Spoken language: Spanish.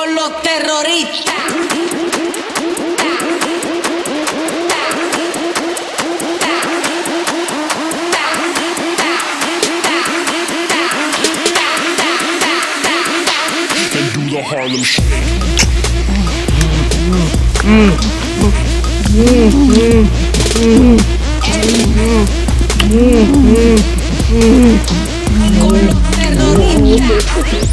con los terroristas. And do the Harlem Shake. Con los terroristas.